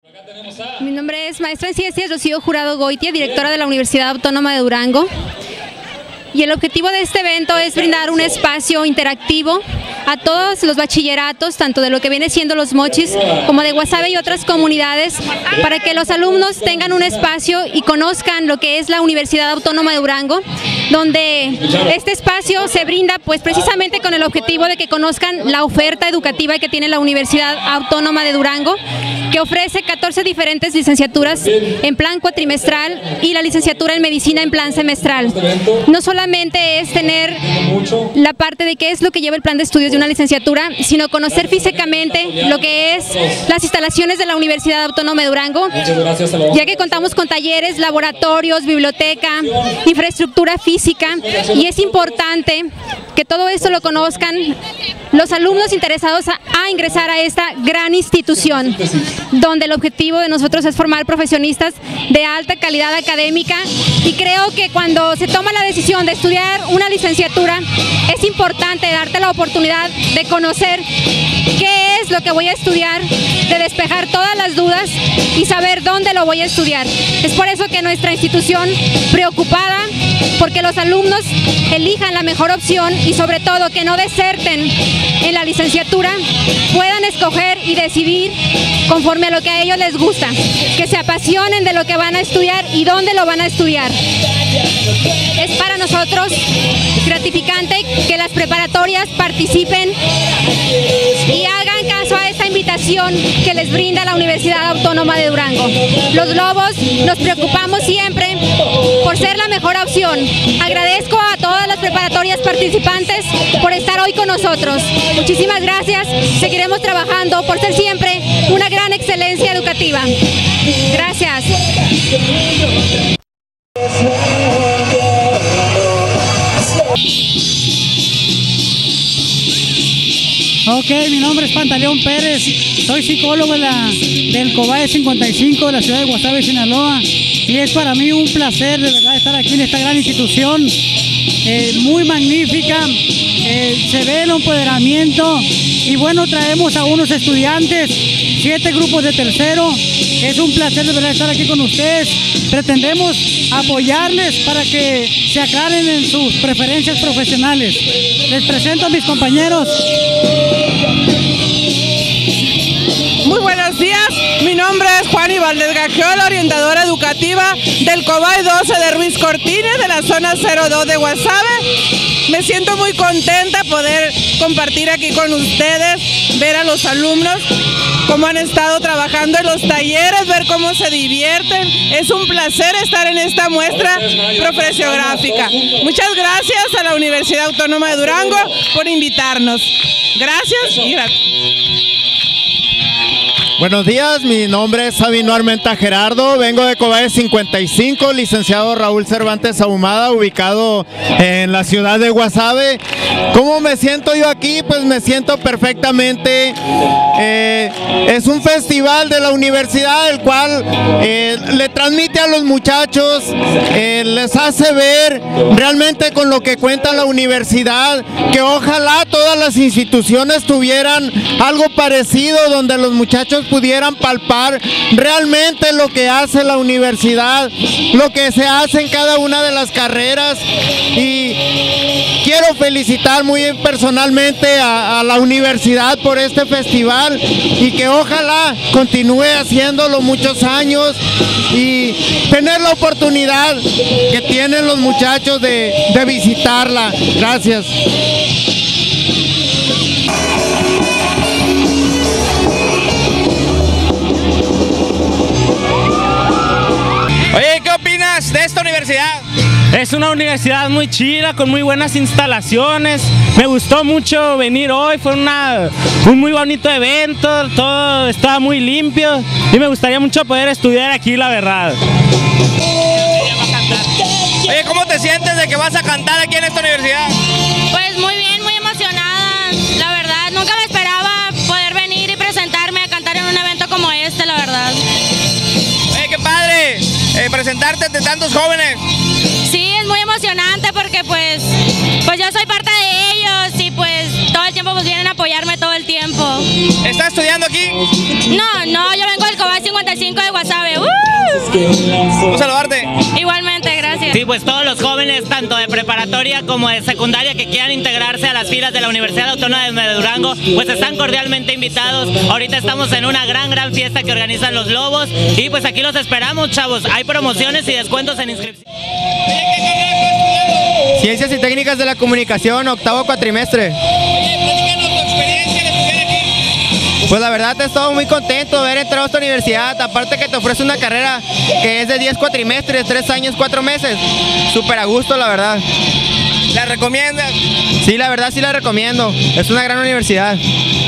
Mi nombre es maestra en Ciencias Rocío Jurado Goitia, directora de la Universidad Autónoma de Durango. Y el objetivo de este evento es brindar un espacio interactivo a todos los bachilleratos, tanto de lo que viene siendo los Mochis como de Guasave y otras comunidades, para que los alumnos tengan un espacio y conozcan lo que es la Universidad Autónoma de Durango, donde este espacio se brinda pues precisamente con el objetivo de que conozcan la oferta educativa que tiene la Universidad Autónoma de Durango, que ofrece 14 diferentes licenciaturas en plan cuatrimestral y la licenciatura en medicina en plan semestral. No solamente es tener la parte de qué es lo que lleva el plan de estudios de una licenciatura, sino conocer físicamente lo que es las instalaciones de la Universidad Autónoma de Durango, ya que contamos con talleres, laboratorios, biblioteca, infraestructura física, y es importante que todo esto lo conozcan los alumnos interesados a ingresar a esta gran institución, donde el objetivo de nosotros es formar profesionistas de alta calidad académica, y creo que cuando se toma la decisión de estudiar una licenciatura es importante darte la oportunidad de conocer qué es lo que voy a estudiar, de despejar todas las dudas y saber dónde lo voy a estudiar. Es por eso que nuestra institución, preocupada porque los alumnos elijan la mejor opción y sobre todo que no deserten en la licenciatura, puedan escoger y decidir conforme a lo que a ellos les gusta, que se apasionen de lo que van a estudiar y dónde lo van a estudiar. Es para nosotros gratificante que las preparatorias participen y hagan caso a esta invitación que les brinda la Universidad Autónoma de Durango. Los Lobos nos preocupamos siempre por ser la mejor opción. Agradezco a todas las preparatorias participantes por estar hoy con nosotros. Muchísimas gracias. Seguiremos trabajando por ser siempre una gran excelencia educativa. Gracias. Ok, mi nombre es Pantaleón Pérez, soy psicólogo del COBAE 55 de la ciudad de Guasave, Sinaloa, y es para mí un placer de verdad estar aquí en esta gran institución, muy magnífica, se ve el empoderamiento, y bueno, traemos a unos estudiantes, 7 grupos de tercero. Es un placer de verdad estar aquí con ustedes. Pretendemos apoyarles para que se aclaren en sus preferencias profesionales. Les presento a mis compañeros. Muy buenos días, mi nombre es Juani Valdez Gagiola, orientadora educativa del COBAE 12 de Ruiz Cortines, de la zona 02 de Guasave. Me siento muy contenta poder compartir aquí con ustedes, ver a los alumnos cómo han estado trabajando en los talleres, ver cómo se divierten. Es un placer estar en esta muestra profesiográfica. Muchas gracias a la Universidad Autónoma de Durango por invitarnos. Gracias y gracias. Buenos días, mi nombre es Sabino Armenta Gerardo, vengo de COBAE 55, licenciado Raúl Cervantes Ahumada, ubicado en la ciudad de Guasave. ¿Cómo me siento yo aquí? Pues me siento perfectamente. Es un festival de la universidad, el cual le transmite a los muchachos, les hace ver realmente con lo que cuenta la universidad, que ojalá todas las instituciones tuvieran algo parecido, donde los muchachos pudieran palpar realmente lo que hace la universidad, lo que se hace en cada una de las carreras. Y quiero felicitar muy personalmente a la universidad por este festival, y que ojalá continúe haciéndolo muchos años y tener la oportunidad que tienen los muchachos de visitarla. Gracias. Oye, ¿qué opinas de esta universidad? Es una universidad muy chida, con muy buenas instalaciones. Me gustó mucho venir hoy, fue un muy bonito evento, todo estaba muy limpio y me gustaría mucho poder estudiar aquí, la verdad. Oye, ¿cómo te sientes de que vas a cantar aquí en esta universidad? Pues muy bien, muy emocionada, la verdad. Nunca me esperaba poder venir y presentarme a cantar en un evento como este, la verdad. Oye, qué padre presentarte ante tantos jóvenes. Sí, es muy emocionante porque pues yo soy parte de ellos y pues todo el tiempo pues vienen a apoyarme todo el tiempo. ¿Estás estudiando aquí? No, yo vengo del Cobay 55 de Guasave. Un saludarte. Igualmente, gracias. Sí, pues todos los jóvenes, tanto de preparatoria como de secundaria, que quieran integrarse a las filas de la Universidad Autónoma de Durango, pues están cordialmente invitados. Ahorita estamos en una gran fiesta que organizan los Lobos y pues aquí los esperamos, chavos. Hay promociones y descuentos en inscripción. Ciencias y Técnicas de la Comunicación, octavo cuatrimestre. Pues la verdad he estado muy contento de haber entrado a esta universidad, aparte que te ofrece una carrera que es de 10 cuatrimestres, 3 años, 4 meses. Súper a gusto, la verdad. ¿La recomiendas? Sí, la verdad sí la recomiendo. Es una gran universidad.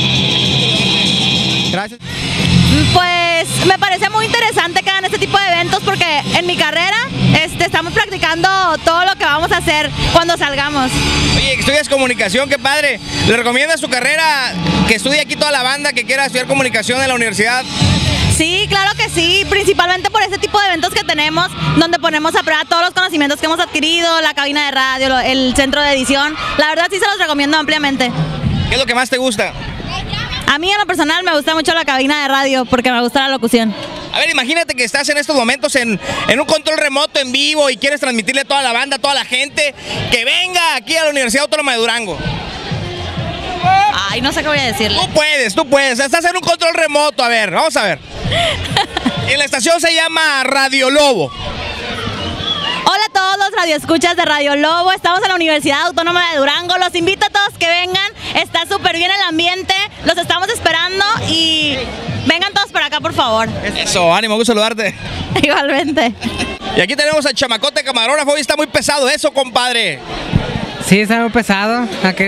Gracias. Pues me parece muy interesante que hagan este tipo de eventos porque en mi carrera estamos practicando todo lo que vamos a hacer cuando salgamos. Oye, estudias comunicación, qué padre. ¿Le recomiendas tu carrera, que estudie aquí toda la banda que quiera estudiar comunicación en la universidad? Sí, claro que sí, principalmente por este tipo de eventos que tenemos, donde ponemos a prueba todos los conocimientos que hemos adquirido, la cabina de radio, el centro de edición. La verdad sí se los recomiendo ampliamente. ¿Qué es lo que más te gusta? A mí en lo personal me gusta mucho la cabina de radio porque me gusta la locución. A ver, imagínate que estás en estos momentos en un control remoto en vivo y quieres transmitirle a toda la banda, a toda la gente, que venga aquí a la Universidad Autónoma de Durango. Ay, no sé qué voy a decirle. Tú puedes. Estás en un control remoto. A ver, vamos a ver. Y la estación se llama Radio Lobo. Hola a todos los radioescuchas de Radio Lobo, estamos en la Universidad Autónoma de Durango, los invito a todos que vengan, está súper bien el ambiente, los estamos esperando y vengan todos para acá por favor. Eso, ánimo, gusto saludarte. Igualmente. Y aquí tenemos al chamacote camarógrafo, hoy está muy pesado eso, compadre. Sí, está muy pesado.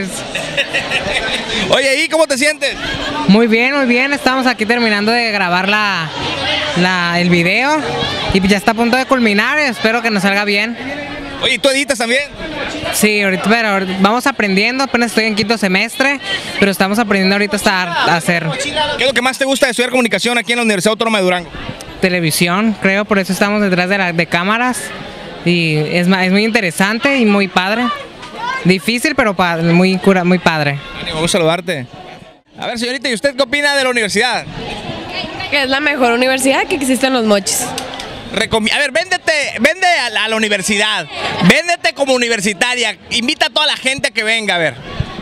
Oye, ¿y cómo te sientes? Muy bien, estamos aquí terminando de grabar el video y ya está a punto de culminar, espero que nos salga bien. Oye, ¿tú editas también? Sí, pero vamos aprendiendo, apenas estoy en quinto semestre, pero estamos aprendiendo ahorita a hacer. ¿Qué es lo que más te gusta de estudiar comunicación aquí en la Universidad Autónoma de Durango? Televisión, creo, por eso estamos detrás de cámaras y es muy interesante y muy padre. Difícil, pero muy padre. Ánimo, gusto saludarte. A ver, señorita, ¿y usted qué opina de la universidad? Que es la mejor universidad que existe en Los Mochis. A ver, vende a la universidad, véndete como universitaria, invita a toda la gente a que venga, a ver.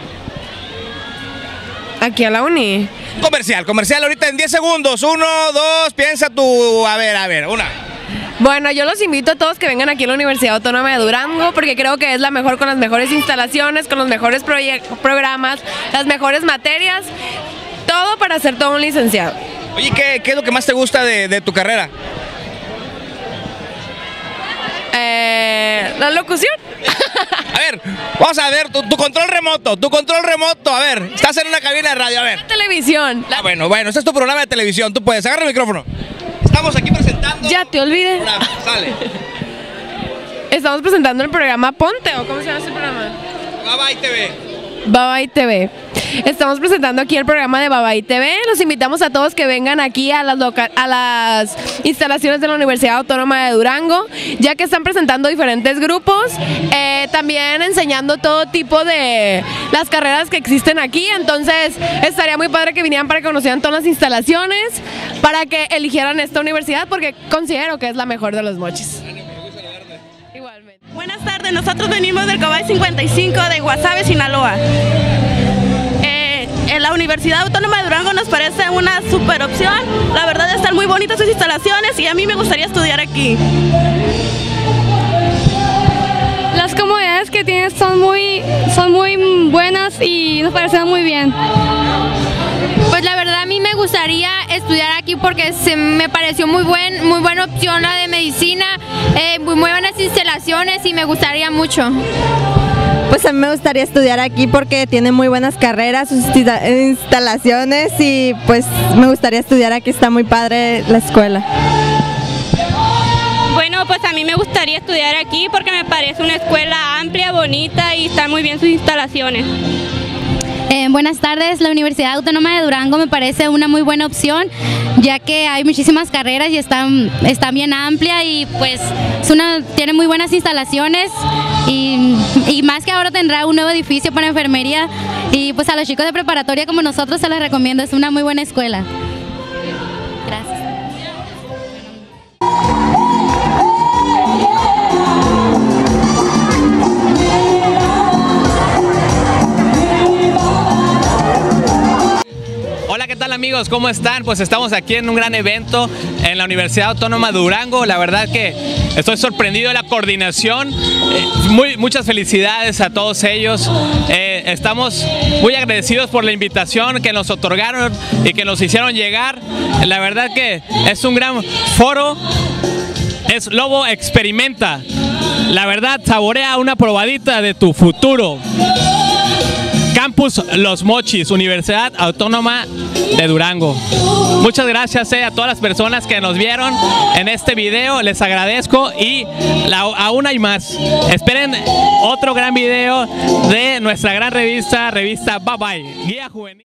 Aquí a la uni. Comercial, ahorita en 10 segundos, 1, 2, piensa tú, a ver, una. Bueno, yo los invito a todos que vengan aquí a la Universidad Autónoma de Durango porque creo que es la mejor, con las mejores instalaciones, con los mejores programas, las mejores materias, todo para ser todo un licenciado. Oye, ¿qué es lo que más te gusta de tu carrera? La locución. A ver, vamos a ver, tu control remoto, a ver, estás en una cabina de radio, a ver. La televisión. Bueno, este es tu programa de televisión, tú puedes, agarra el micrófono. Estamos aquí presentando... Ya te olvidé. Sale. Estamos presentando el programa Ponte, ¿o cómo se llama este programa? Babay TV. Babay TV. Estamos presentando aquí el programa de Babay TV. Los invitamos a todos que vengan aquí a las instalaciones de la Universidad Autónoma de Durango, ya que están presentando diferentes grupos, también enseñando todo tipo de las carreras que existen aquí. Entonces estaría muy padre que vinieran para que conocieran todas las instalaciones, para que eligieran esta universidad, porque considero que es la mejor de Los Mochis. Igualmente. Buenas tardes, nosotros venimos del Cobay 55 de Guasave, Sinaloa. En la Universidad Autónoma de Durango nos parece una super opción. La verdad están muy bonitas sus instalaciones y a mí me gustaría estudiar aquí. Las comodidades que tienes son muy buenas y nos parecen muy bien. Pues la verdad a mí me gustaría estudiar aquí porque me pareció muy buena opción la de medicina, muy buenas instalaciones y me gustaría mucho. Pues a mí me gustaría estudiar aquí porque tiene muy buenas carreras, sus instalaciones y pues me gustaría estudiar aquí, está muy padre la escuela. Bueno, pues a mí me gustaría estudiar aquí porque me parece una escuela amplia, bonita y están muy bien sus instalaciones. Buenas tardes, la Universidad Autónoma de Durango me parece una muy buena opción, ya que hay muchísimas carreras y está bien amplia y pues tiene muy buenas instalaciones y más que ahora tendrá un nuevo edificio para enfermería y pues a los chicos de preparatoria como nosotros se les recomiendo, es una muy buena escuela. tal amigos? ¿Cómo están? Pues estamos aquí en un gran evento en la Universidad Autónoma de Durango. La verdad que estoy sorprendido de la coordinación. Muchas felicidades a todos ellos. Estamos muy agradecidos por la invitación que nos otorgaron y que nos hicieron llegar. La verdad que es un gran foro. Es Lobo Experimenta. La verdad, saborea una probadita de tu futuro. Campus Los Mochis, Universidad Autónoma de Durango. Muchas gracias a todas las personas que nos vieron en este video. Les agradezco y aún hay más. Esperen otro gran video de nuestra gran revista Bye Bye, Guía Juvenil.